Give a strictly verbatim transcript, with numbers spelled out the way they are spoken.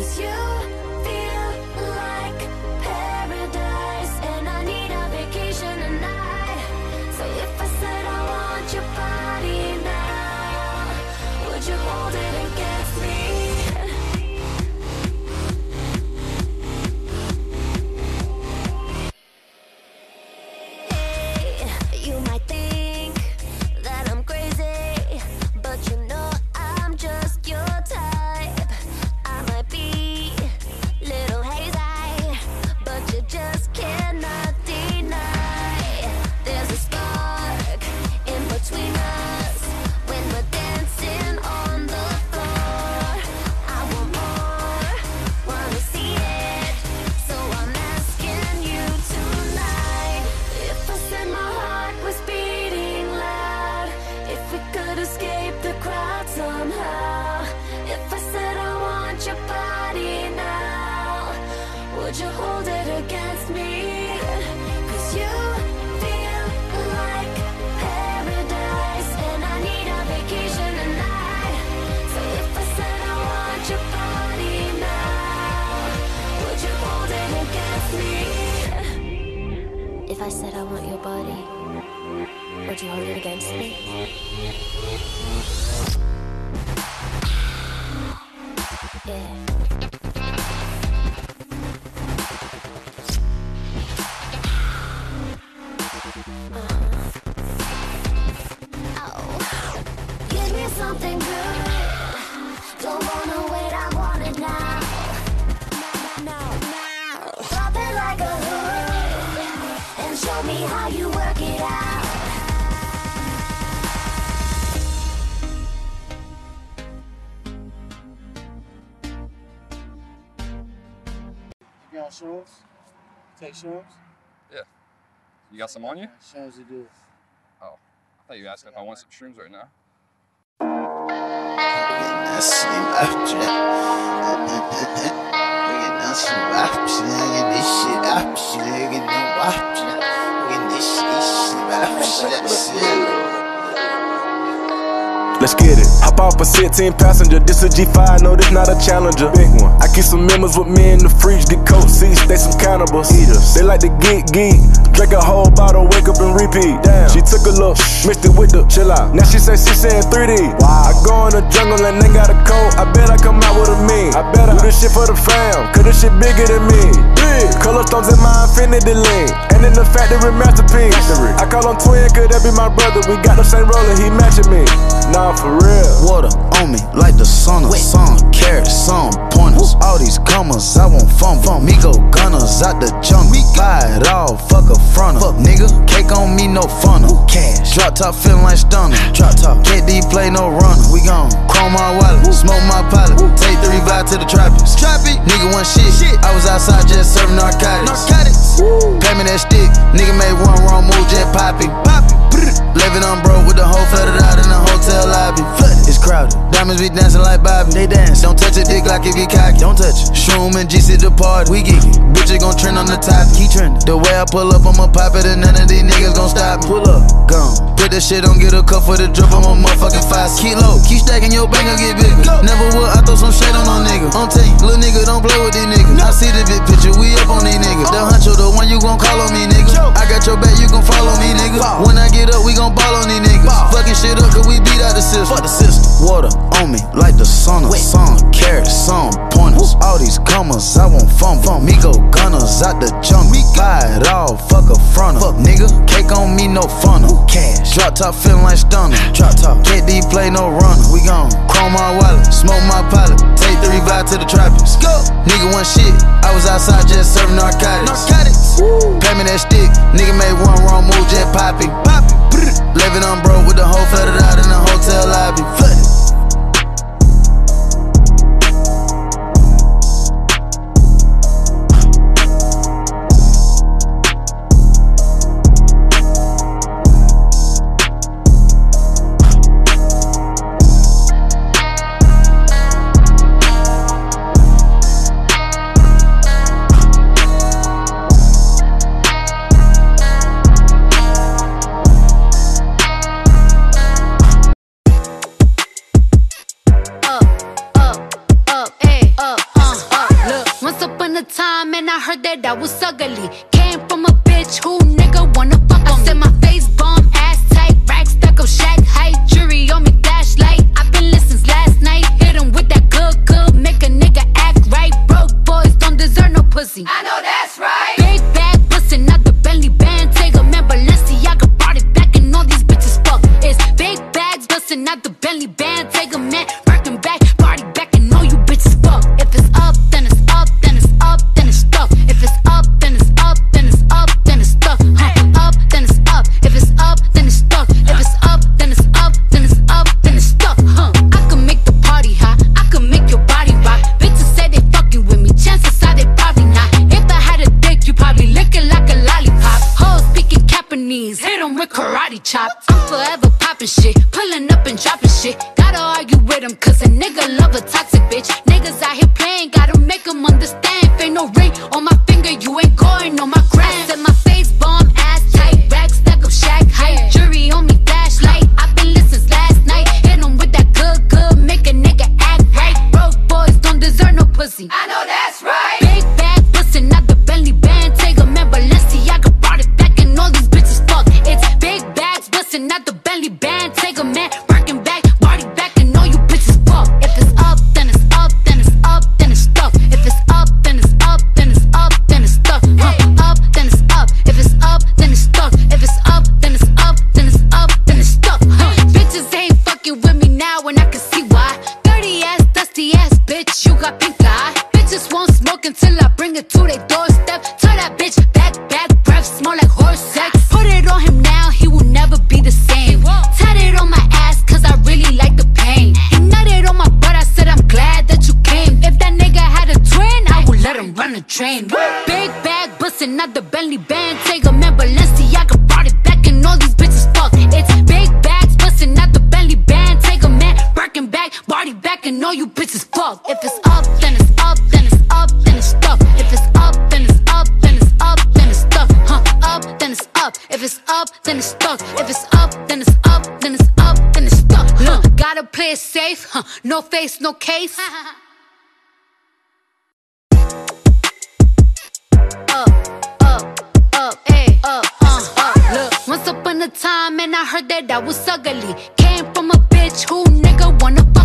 'Cause you feel like paradise, and I need a vacation tonight. So if I said I want your body now, would you hold it against me? Hey, you might think that I'm crazy, but you know I'm just your type. I might be little hazy, but you just cannot deny. There's a spark in between us when we're dancing on the floor. I want more, wanna see it, so I'm asking you tonight. If I said my heart was beating loud, if we could escape the crowd somehow, if I said I want your body now, would you hold it against me? 'Cause you feel like paradise, and I need a vacation tonight. So if I said I want your body now, would you hold it against me? If I said I want your body, would you hold it against me? Yeah. Give me something good. Don't wanna wait, I want it now. Now, now. Drop it like a hood and show me how you work it out. You on shrooms? Take shrooms? Yeah. You got some on you? Shrooms to do. Oh, I thought you were asking if I want some shrooms right now. That same option. Bringing down some option. Bringing this shit option. Bringing no option. Bringing this shit option. Let's get it. Hop off a sixteen passenger. This a G five, no, this not a Challenger. Big one. I keep some members with me in the fridge. Get coat seats, they some cannibals. Eaters. They like to geek geek. Drink a whole bottle, wake up and repeat. Damn. She took a look, mixed it with the chill out. Now she say she saying three D. Wow. I go in the jungle and they got a coat. I bet I come out with a mean. I bet I do this shit for the fam, cause this shit bigger than me. Big. Color stones in my infinity link. And in the factory masterpiece. Factory. I call him twin, cause that be my brother. We got the same roller, he matching me. Nah, for real. Water on me like the sun. Some carrots, some pointers. All these commas, I won't fumble. Me go gunners out the jungle. Buy it all, fuck a fronter. Fuck nigga, cake on me, no funnel. Cash. Drop top feeling like stunner. Drop top. K D play no runner. We gon' chrome my wallet, smoke my pilot. Take three vibe to the trappers. Trappy. Nigga one shit. shit. I was outside just serving narcotics. Narcotics. Woo. Pay me that stick. Nigga made one wrong move, just poppy. Poppy. Living on broke with the whole flooded out in the hotel lobby. Flooded. It's crowded. Diamonds be dancing like Bobby. They dance. Don't touch a dick like if you cocky. Don't touch it. Shroom and G C the party. We geeky. Bitches gon' trend on the top. Keep trending. The way I pull up, I'ma pop it and none of these niggas gon' stop me. Pull up. Gone. Put that shit on, get a cup for the drip. I'm a motherfucking five. Kilo. Keep stacking your bank, gon' get bigger. Go. Never would. I throw some shade on no nigga. I'm telling you, little nigga, don't play with these niggas. I see the big picture. We up on these niggas. The huncho, the one you gon' call on me, nigga. I got your back, you gon' follow me, nigga. When I get up, we gon' ball on these niggas. Fucking shit up, cause we beat out the system. Fuck the system. Water on me like the sun. Some carrots, some pointers. All these commas, I won't fumble. Me go gunners out the jungle. Buy it all, fuck a fronter. Fuck nigga, cake on me, no funnel. Cash. Drop top feeling like stunner. Drop top. K D play no runner. We gon' chrome my wallet, smoke my pilot. Take three vibe to the trappers. Go. Nigga one shit. I was outside just serving narcotics. Narcotics. Woo. Pay me that stick. Nigga made one wrong move, just poppy. Poppy. Living on broke with the whole flooded out in the hotel lobby. Flooded. heard that I was ugly. Came from a bitch who nigga wanna fuck on me. I said my face bomb, ass tight, rack stuck up, shack height, jury on me, flashlight. I've been listening since last night. Hit him with that good, good, make a nigga act right. Broke boys don't deserve no pussy. I know that's right. Big bag bustin' out the Bentley band. Take a man, Balenciaga brought it back and all these bitches fuck. It's big bags bustin' out the Bentley band. Take a man, Birkin back, party back and all you bitches fuck. If it's up, then it's up, then it's up, then it's stuck. If it's up, then it's up, then it's up, then it's stuck. Huh. Up, then it's up. If it's up, then it's stuck. If it's up, then it's up, then it's up, then it's stuck. Huh. I can make the party hot. I can make your body rock. Bitches say they fucking with me. Chances are they probably not. If I had a dick, you probably lick it like a lollipop. Hoes speaking Japanese, hit 'em with karate chops. I'm forever popping shit, pulling up and dropping shit. Gotta argue with 'em cause a nigga love a toxic bitch. Niggas out here playing, gotta make 'em understand. If ain't no ring on my finger, you ain't going on my gram. Said my face bomb, ass tight, rack stack up, shack height, jury on me, flashlight. I've been listening since last night. Hit 'em with that good, good, make a nigga act right. Broke boys don't deserve no pussy. I know that's right. Big bag bustin' out the Bentley band. Take a man, Balenciaga brought it back and all these bitches fuck. It's big bags bustin' out the Bentley band. Take a man, Birkin back, body back and all you bitches fuck. If it's up, then it's up, then it's up, then it's stuck. If it's up, then it's up, then it's up, then it's stuck. Huh. Up, then it's up. If it's up, then it's stuck. If it's up, then it's up, then it's up, then it's stuck. Huh. Bitches ain't fucking with me now and I can see why. Dirty ass, dusty ass bitch, you got pink eye. Bitches won't smoke until I bring it to their doorstep. Tell that bitch back, back, breath smell like horse sex. Put it on him now, he will never be the same. Tatted on my ass cause I really like the pain. He nutted on my butt, I said I'm glad that you came. If that nigga had a twin, I would let him run a train. Big bag bustin' out the Bentley band. Take a man, Balenciaga brought it back and all these bitches fuck. It's big bags bustin' out the Bentley band. Take a man, Birkin back, body back and all you bitches fuck. If it's up, then it's up, then it's up, then it's stuck. If it's up, then it's up, then it's up, then it's stuck. Huh. Up, then it's up. If it's up, then it's stuck. If it's up, then it's up, then it's up, then it's stuck. Huh. Gotta play it safe, huh. No face, no case. Up, up, up, ayy, up, uh, up. Look, once upon a time and I heard that I was ugly. Came from a bitch who nigga wanna